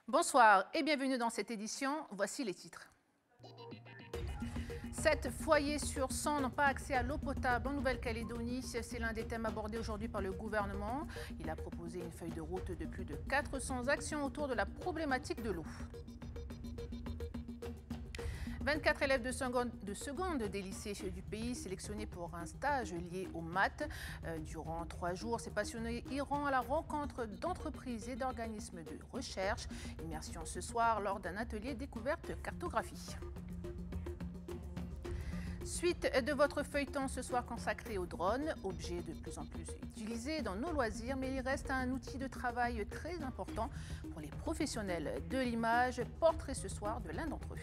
Bonsoir et bienvenue dans cette édition. Voici les titres. 7 foyers sur 100 n'ont pas accès à l'eau potable en Nouvelle-Calédonie. C'est l'un des thèmes abordés aujourd'hui par le gouvernement. Il a proposé une feuille de route de plus de 400 actions autour de la problématique de l'eau. 24 élèves de seconde des lycées du pays sélectionnés pour un stage lié aux maths. Durant 3 jours, ces passionnés iront à la rencontre d'entreprises et d'organismes de recherche. Immersion ce soir lors d'un atelier découverte cartographie. Suite de votre feuilleton ce soir consacré aux drones, objet de plus en plus utilisé dans nos loisirs, mais il reste un outil de travail très important pour les professionnels de l'image. Portrait ce soir de l'un d'entre eux.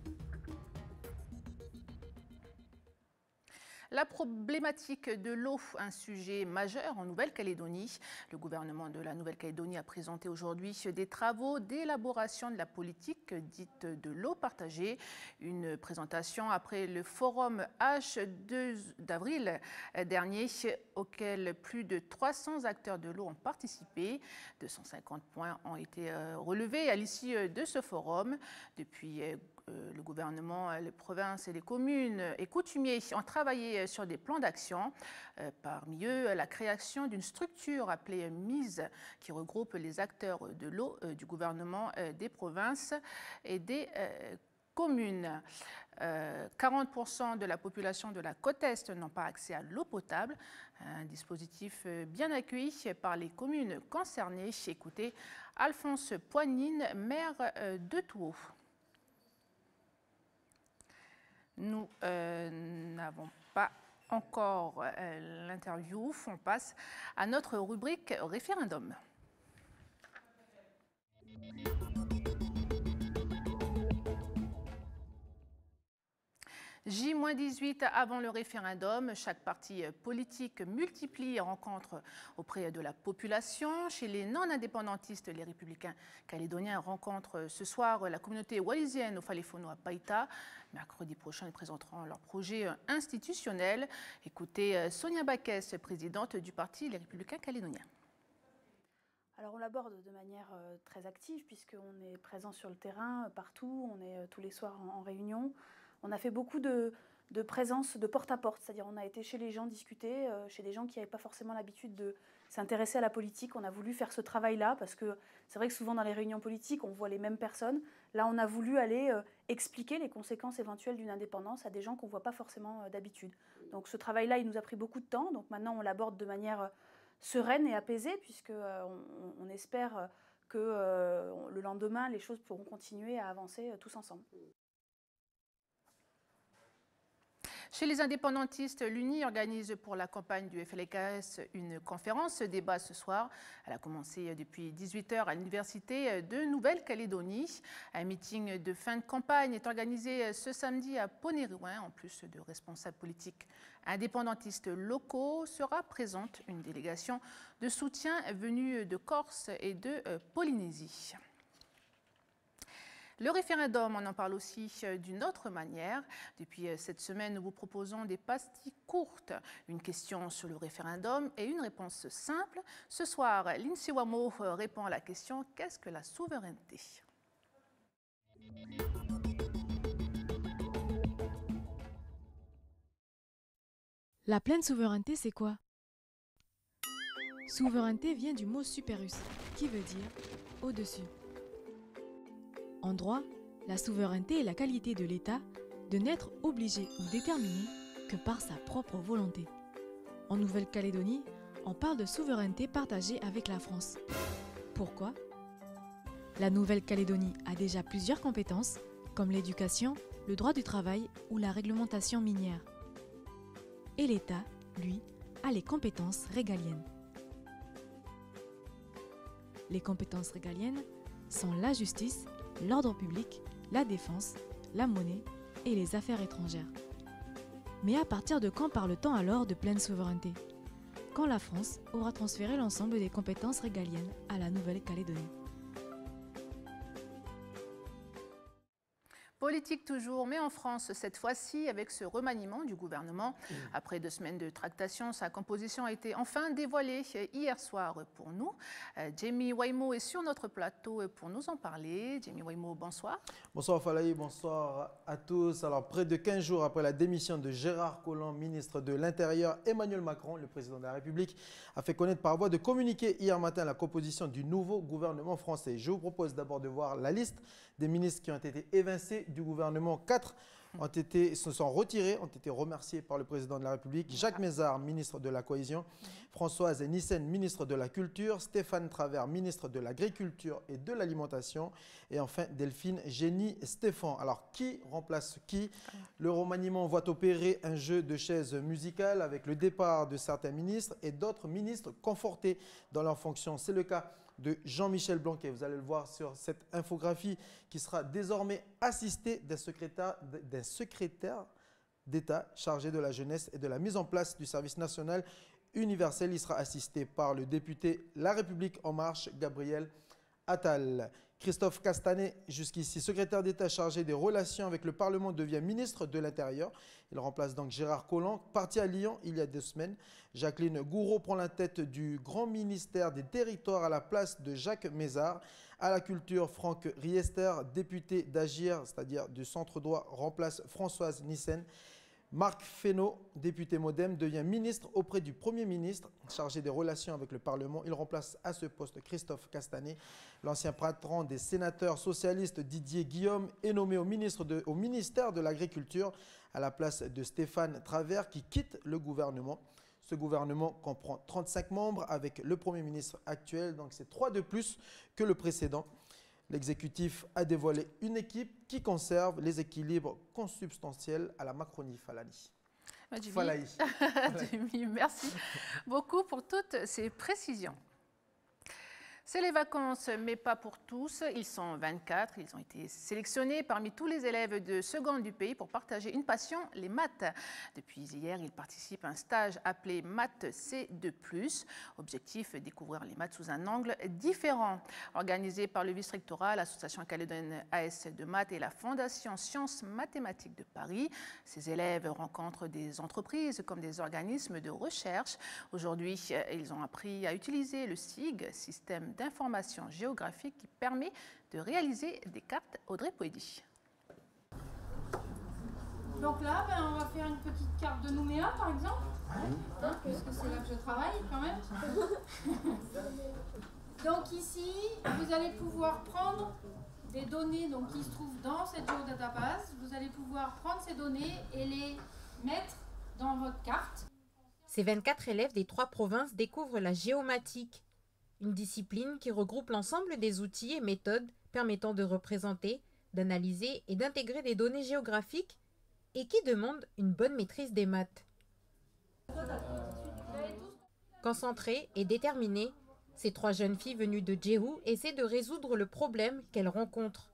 La problématique de l'eau, un sujet majeur en Nouvelle-Calédonie. Le gouvernement de la Nouvelle-Calédonie a présenté aujourd'hui des travaux d'élaboration de la politique dite de l'eau partagée. Une présentation après le forum H2 d'avril dernier auquel plus de 300 acteurs de l'eau ont participé. 250 points ont été relevés à l'issue de ce forum. Depuis le gouvernement, les provinces et les communes et coutumiers ont travaillé sur des plans d'action. Parmi eux, la création d'une structure appelée MISE qui regroupe les acteurs de l'eau du gouvernement des provinces et des communes. 40% de la population de la côte Est n'ont pas accès à l'eau potable. Un dispositif bien accueilli par les communes concernées. Écoutez Alphonse Poignine, maire de Touault. Nous n'avons pas encore l'interview. On passe à notre rubrique référendum. J-18 avant le référendum, chaque parti politique multiplie les rencontres auprès de la population. Chez les non-indépendantistes, les républicains calédoniens rencontrent ce soir la communauté wallisienne au Falefono à Païta. Mercredi prochain, ils présenteront leur projet institutionnel. Écoutez Sonia Baquès, présidente du parti Les Républicains calédoniens. Alors on l'aborde de manière très active puisqu'on est présent sur le terrain partout, on est tous les soirs en réunion. On a fait beaucoup de présence de porte-à-porte, c'est-à-dire on a été chez les gens discuter, chez des gens qui n'avaient pas forcément l'habitude de s'intéresser à la politique. On a voulu faire ce travail-là parce que c'est vrai que souvent dans les réunions politiques, on voit les mêmes personnes. Là, on a voulu aller expliquer les conséquences éventuelles d'une indépendance à des gens qu'on ne voit pas forcément d'habitude. Donc ce travail-là, il nous a pris beaucoup de temps. Donc maintenant, on l'aborde de manière sereine et apaisée puisqu'on espère que le lendemain, les choses pourront continuer à avancer tous ensemble. Chez les indépendantistes, l'UNI organise pour la campagne du FLKS une conférence débat ce soir. Elle a commencé depuis 18h à l'Université de Nouvelle-Calédonie. Un meeting de fin de campagne est organisé ce samedi à Ponériouin. En plus de responsables politiques indépendantistes locaux, sera présente une délégation de soutien venue de Corse et de Polynésie. Le référendum, on en parle aussi d'une autre manière. Depuis cette semaine, nous vous proposons des pastilles courtes. Une question sur le référendum et une réponse simple. Ce soir, Lindsay Wamo répond à la question « Qu'est-ce que la souveraineté ?» La pleine souveraineté, c'est quoi? Souveraineté vient du mot superus, qui veut dire au-dessus. En droit, la souveraineté est la qualité de l'État de n'être obligé ou déterminé que par sa propre volonté. En Nouvelle-Calédonie, on parle de souveraineté partagée avec la France. Pourquoi? La Nouvelle-Calédonie a déjà plusieurs compétences, comme l'éducation, le droit du travail ou la réglementation minière. Et l'État, lui, a les compétences régaliennes. Les compétences régaliennes sont la justice, l'ordre public, la défense, la monnaie et les affaires étrangères. Mais à partir de quand parle-t-on alors de pleine souveraineté? Quand la France aura transféré l'ensemble des compétences régaliennes à la Nouvelle-Calédonie. Politique toujours, mais en France, cette fois-ci, avec ce remaniement du gouvernement. Après 2 semaines de tractation, sa composition a été enfin dévoilée hier soir pour nous. Jamie Waimo est sur notre plateau pour nous en parler. Jamie Waimo, bonsoir. Bonsoir Falaï, bonsoir à tous. Alors, près de 15 jours après la démission de Gérard Collomb, ministre de l'Intérieur, Emmanuel Macron, le président de la République, a fait connaître par voie de communiqué hier matin la composition du nouveau gouvernement français. Je vous propose d'abord de voir la liste des ministres qui ont été évincés du gouvernement. 4 se sont retirés, ont été remerciés par le président de la République. Jacques Mézard, ministre de la Cohésion. Françoise Nyssen, ministre de la Culture. Stéphane Travert, ministre de l'Agriculture et de l'Alimentation. Et enfin, Delphine Génie-Stéphan. Alors, qui remplace qui? Le remaniement voit opérer un jeu de chaises musicales avec le départ de certains ministres et d'autres ministres confortés dans leurs fonctions. C'est le cas de Jean-Michel Blanquer. Vous allez le voir sur cette infographie qui sera désormais assisté d'un secrétaire d'État chargé de la jeunesse et de la mise en place du service national universel. Il sera assisté par le député La République En Marche, Gabriel Attal. Christophe Castanet, jusqu'ici secrétaire d'État chargé des relations avec le Parlement, devient ministre de l'Intérieur. Il remplace donc Gérard Collomb, parti à Lyon il y a 2 semaines. Jacqueline Gouraud prend la tête du grand ministère des Territoires à la place de Jacques Mézard. À la culture, Franck Riester, député d'Agir, c'est-à-dire du centre droit, remplace Françoise Nyssen. Marc Fesneau, député MoDem, devient ministre auprès du Premier ministre, chargé des relations avec le Parlement. Il remplace à ce poste Christophe Castanet. L'ancien patron des sénateurs socialistes Didier Guillaume est nommé au ministère de l'Agriculture à la place de Stéphane Travert qui quitte le gouvernement. Ce gouvernement comprend 35 membres avec le Premier ministre actuel, donc c'est 3 de plus que le précédent. L'exécutif a dévoilé une équipe qui conserve les équilibres consubstantiels à la Macronie. Falaï. Jimmy, merci beaucoup pour toutes ces précisions. C'est les vacances, mais pas pour tous. Ils sont 24. Ils ont été sélectionnés parmi tous les élèves de seconde du pays pour partager une passion, les maths. Depuis hier, ils participent à un stage appelé Maths C2+. Objectif, découvrir les maths sous un angle différent. Organisé par le vice-rectorat, l'association calédonienne AS de maths et la Fondation Sciences Mathématiques de Paris. Ces élèves rencontrent des entreprises comme des organismes de recherche. Aujourd'hui, ils ont appris à utiliser le SIG, système d'information géographique qui permet de réaliser des cartes. Audrey Poedi. Donc là, on va faire une petite carte de Nouméa, par exemple, puisque c'est là que je travaille quand même. Donc ici, vous allez pouvoir prendre des données qui se trouvent dans cette géodatabase. Vous allez pouvoir prendre ces données et les mettre dans votre carte. Ces 24 élèves des 3 provinces découvrent la géomatique, une discipline qui regroupe l'ensemble des outils et méthodes permettant de représenter, d'analyser et d'intégrer des données géographiques et qui demande une bonne maîtrise des maths. Concentrées et déterminées, ces 3 jeunes filles venues de Djehou essaient de résoudre le problème qu'elles rencontrent.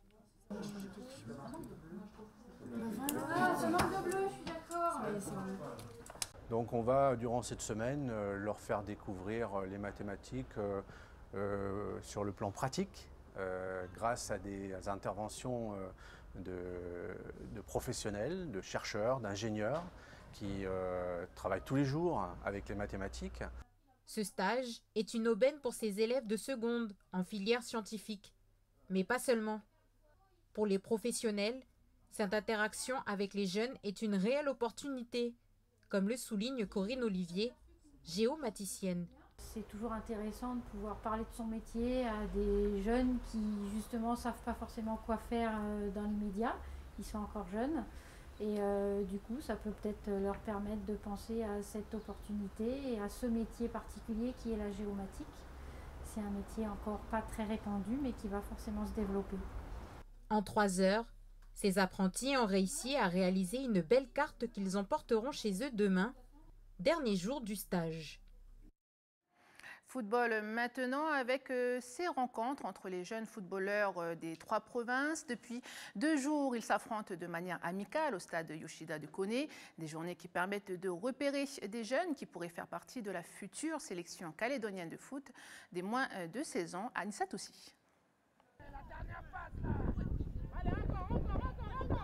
Ah, ce manque de bleu, je suis d'accord. Donc on va, durant cette semaine, leur faire découvrir les mathématiques sur le plan pratique, grâce à des interventions de professionnels, de chercheurs, d'ingénieurs qui travaillent tous les jours avec les mathématiques. Ce stage est une aubaine pour ces élèves de seconde en filière scientifique, mais pas seulement. Pour les professionnels, cette interaction avec les jeunes est une réelle opportunité, comme le souligne Corinne Olivier, géomaticienne. C'est toujours intéressant de pouvoir parler de son métier à des jeunes qui justement ne savent pas forcément quoi faire dans l'immédiat. Ils sont encore jeunes et du coup ça peut peut-être leur permettre de penser à cette opportunité et à ce métier particulier qui est la géomatique. C'est un métier encore pas très répandu mais qui va forcément se développer. En 3 heures, ces apprentis ont réussi à réaliser une belle carte qu'ils emporteront chez eux demain, dernier jour du stage. Football maintenant avec ces rencontres entre les jeunes footballeurs des 3 provinces. Depuis 2 jours, ils s'affrontent de manière amicale au stade Yoshida de Koné. Des journées qui permettent de repérer des jeunes qui pourraient faire partie de la future sélection calédonienne de foot des moins de 16 ans. Anissa Toussi. La dernière passe là. Allez, encore.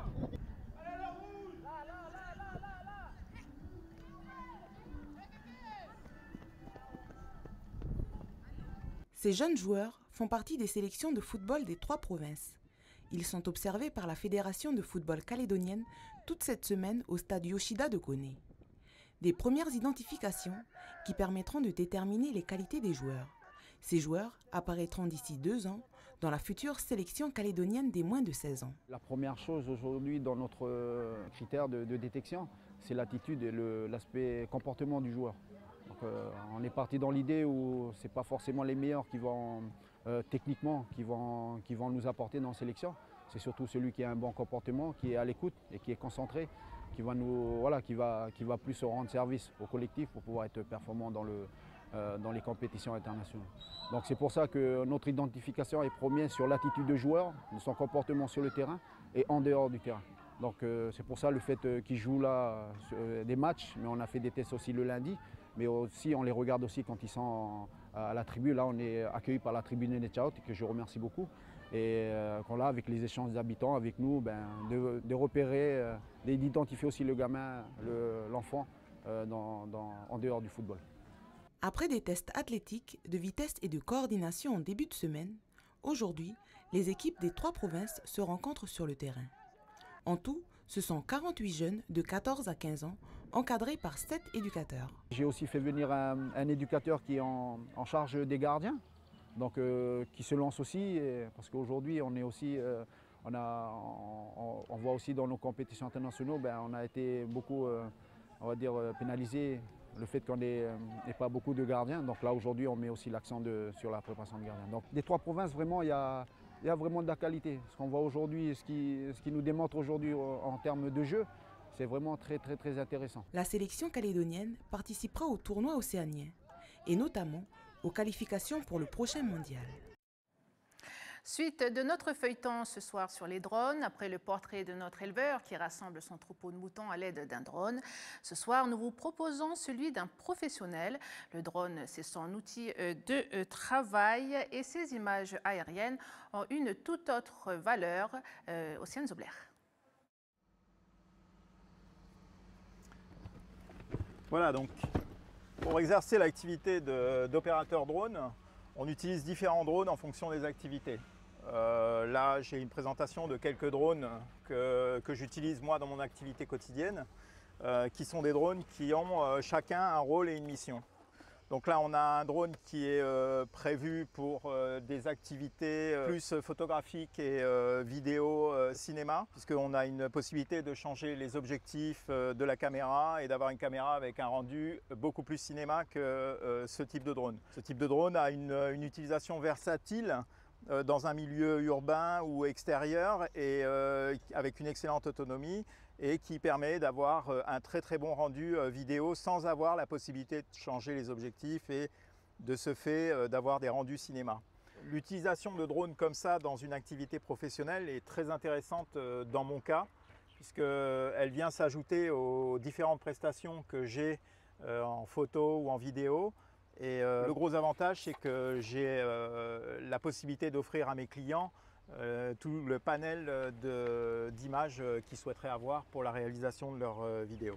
Ces jeunes joueurs font partie des sélections de football des 3 provinces. Ils sont observés par la Fédération de football calédonienne toute cette semaine au stade Yoshida de Koné. Des premières identifications qui permettront de déterminer les qualités des joueurs. Ces joueurs apparaîtront d'ici 2 ans dans la future sélection calédonienne des moins de 16 ans. La première chose aujourd'hui dans notre critère de détection, c'est l'attitude et l'aspect comportement du joueur. Donc, on est parti dans l'idée où ce n'est pas forcément les meilleurs qui vont techniquement qui vont nous apporter dans la sélection. C'est surtout celui qui a un bon comportement, qui est à l'écoute et qui est concentré, qui va plus se rendre service au collectif pour pouvoir être performant dans les compétitions internationales. Donc c'est pour ça que notre identification est première sur l'attitude du joueur, de son comportement sur le terrain et en dehors du terrain. Donc c'est pour ça le fait qu'ils jouent là des matchs, mais on a fait des tests aussi le lundi, mais aussi on les regarde aussi quand ils sont à la tribune. Là on est accueillis par la tribune Netchaot, que je remercie beaucoup. Et avec les échanges d'habitants avec nous, de repérer, d'identifier aussi le gamin, l'enfant en dehors du football. Après des tests athlétiques, de vitesse et de coordination en début de semaine, aujourd'hui, les équipes des 3 provinces se rencontrent sur le terrain. En tout, ce sont 48 jeunes de 14 à 15 ans, encadrés par 7 éducateurs. J'ai aussi fait venir un éducateur qui est en charge des gardiens, donc qui se lance aussi, parce qu'aujourd'hui on est aussi, on voit aussi dans nos compétitions internationales, on a été beaucoup, on va dire, pénalisé. Le fait qu'on n'ait pas beaucoup de gardiens. Donc là, aujourd'hui, on met aussi l'accent sur la préparation de gardiens. Donc des 3 provinces, vraiment, il y a vraiment de la qualité. Ce qu'on voit aujourd'hui, ce qui nous démontre aujourd'hui en termes de jeu, c'est vraiment très, très, très intéressant. La sélection calédonienne participera au tournoi océanien et notamment aux qualifications pour le prochain mondial. Suite de notre feuilleton ce soir sur les drones, après le portrait de notre éleveur qui rassemble son troupeau de moutons à l'aide d'un drone. Ce soir, nous vous proposons celui d'un professionnel. Le drone, c'est son outil de travail et ces images aériennes ont une toute autre valeur. Océane Zobler. Voilà, donc pour exercer l'activité d'opérateur drone, on utilise différents drones en fonction des activités. Là, j'ai une présentation de quelques drones que j'utilise moi dans mon activité quotidienne, qui sont des drones qui ont chacun un rôle et une mission. Donc là, on a un drone qui est prévu pour des activités plus photographiques et vidéo cinéma, puisqu'on a une possibilité de changer les objectifs de la caméra et d'avoir une caméra avec un rendu beaucoup plus cinéma que ce type de drone. Ce type de drone a une utilisation versatile dans un milieu urbain ou extérieur et avec une excellente autonomie et qui permet d'avoir un très très bon rendu vidéo sans avoir la possibilité de changer les objectifs et de ce fait d'avoir des rendus cinéma. L'utilisation de drones comme ça dans une activité professionnelle est très intéressante dans mon cas puisqu'elle vient s'ajouter aux différentes prestations que j'ai en photo ou en vidéo. Et le gros avantage, c'est que j'ai la possibilité d'offrir à mes clients tout le panel d'images qu'ils souhaiteraient avoir pour la réalisation de leurs vidéos.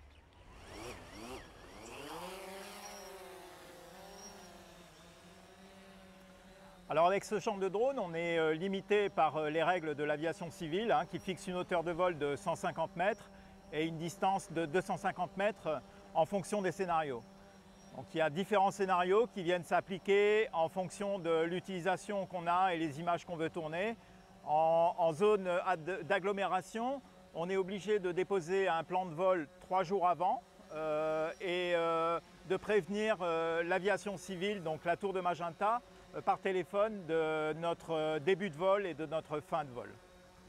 Alors avec ce genre de drone, on est limité par les règles de l'aviation civile qui fixent une hauteur de vol de 150 mètres et une distance de 250 mètres en fonction des scénarios. Donc il y a différents scénarios qui viennent s'appliquer en fonction de l'utilisation qu'on a et les images qu'on veut tourner. En zone d'agglomération, on est obligé de déposer un plan de vol 3 jours avant et de prévenir l'aviation civile, donc la tour de Magenta, par téléphone de notre début de vol et de notre fin de vol.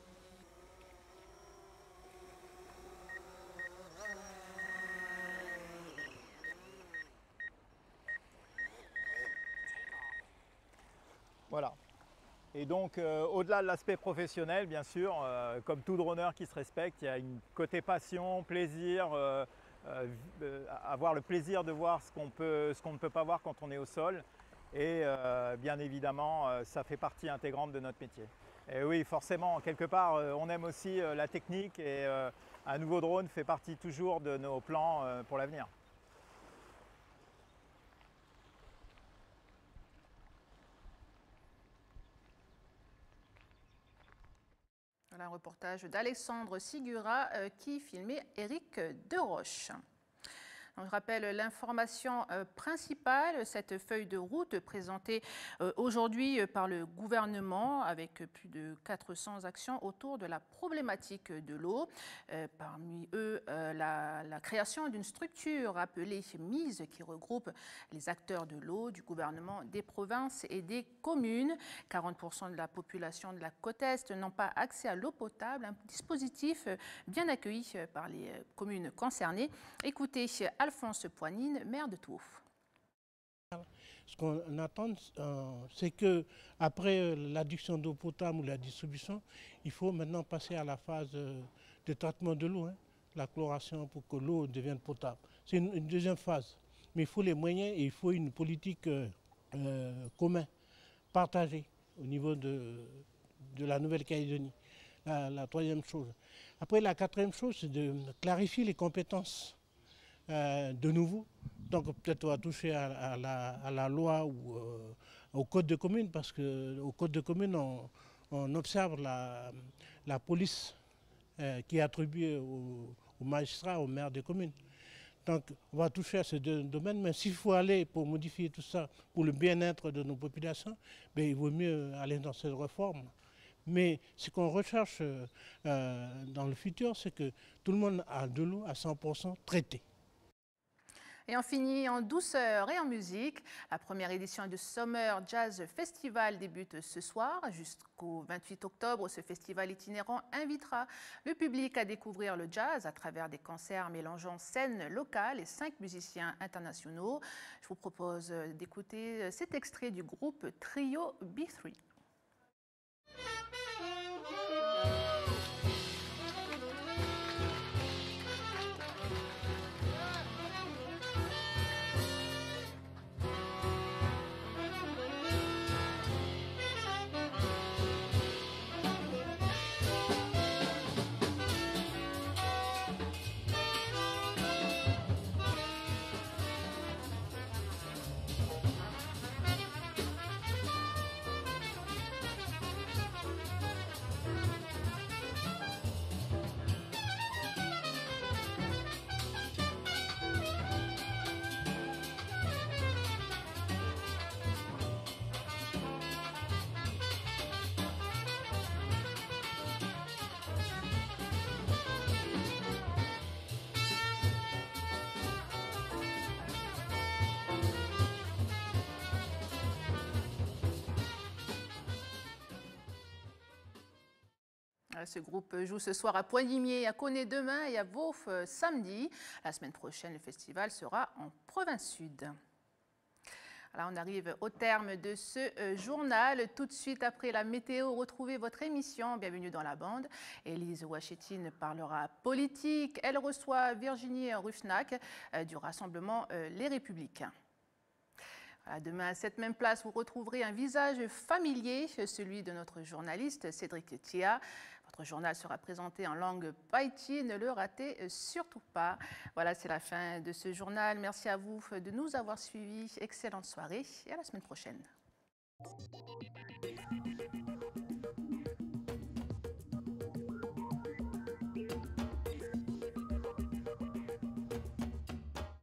Voilà. Et donc, au-delà de l'aspect professionnel, bien sûr, comme tout droneur qui se respecte, il y a une côté passion, plaisir, avoir le plaisir de voir ce qu'on ne peut pas voir quand on est au sol. Et bien évidemment, ça fait partie intégrante de notre métier. Et oui, forcément, quelque part, on aime aussi la technique et un nouveau drone fait partie toujours de nos plans pour l'avenir. Voilà un reportage d'Alexandre Sigura qui filmait Éric Deroche. Je rappelle l'information principale, cette feuille de route présentée aujourd'hui par le gouvernement avec plus de 400 actions autour de la problématique de l'eau. Parmi eux, la création d'une structure appelée MISE qui regroupe les acteurs de l'eau, du gouvernement, des provinces et des communes. 40% de la population de la côte Est n'ont pas accès à l'eau potable, un dispositif bien accueilli par les communes concernées. Écoutez Alphonse Poignine, maire de Tououf. Ce qu'on attend, c'est qu'après l'adduction d'eau potable ou la distribution, il faut maintenant passer à la phase de traitement de l'eau, la chloration pour que l'eau devienne potable. C'est une deuxième phase. Mais il faut les moyens et il faut une politique commune, partagée au niveau de la Nouvelle-Calédonie. La troisième chose. Après, la quatrième chose, c'est de clarifier les compétences de nouveau. Donc peut-être on va toucher à la loi ou au code de commune, parce qu'au code de commune, on observe la police qui est attribuée aux magistrats, aux maires des communes. Donc on va toucher à ces deux domaines, mais s'il faut aller pour modifier tout ça, pour le bien-être de nos populations, ben, il vaut mieux aller dans cette réforme. Mais ce qu'on recherche dans le futur, c'est que tout le monde a de l'eau à 100% traitée. Et on finit en douceur et en musique. La première édition du Summer Jazz Festival débute ce soir. Jusqu'au 28 octobre, ce festival itinérant invitera le public à découvrir le jazz à travers des concerts mélangeant scène locale et 5 musiciens internationaux. Je vous propose d'écouter cet extrait du groupe Trio B3. Ce groupe joue ce soir à Pointe-Limier, à Coné demain et à Vauf samedi. La semaine prochaine, le festival sera en province sud. Voilà, on arrive au terme de ce journal. Tout de suite après la météo, retrouvez votre émission Bienvenue dans la bande. Élise Ouachetine parlera politique. Elle reçoit Virginie Ruffnac du Rassemblement Les Républicains. Voilà, demain, à cette même place, vous retrouverez un visage familier, celui de notre journaliste Cédric Thia. Votre journal sera présenté en langue païti, ne le ratez surtout pas. Voilà, c'est la fin de ce journal. Merci à vous de nous avoir suivis. Excellente soirée et à la semaine prochaine.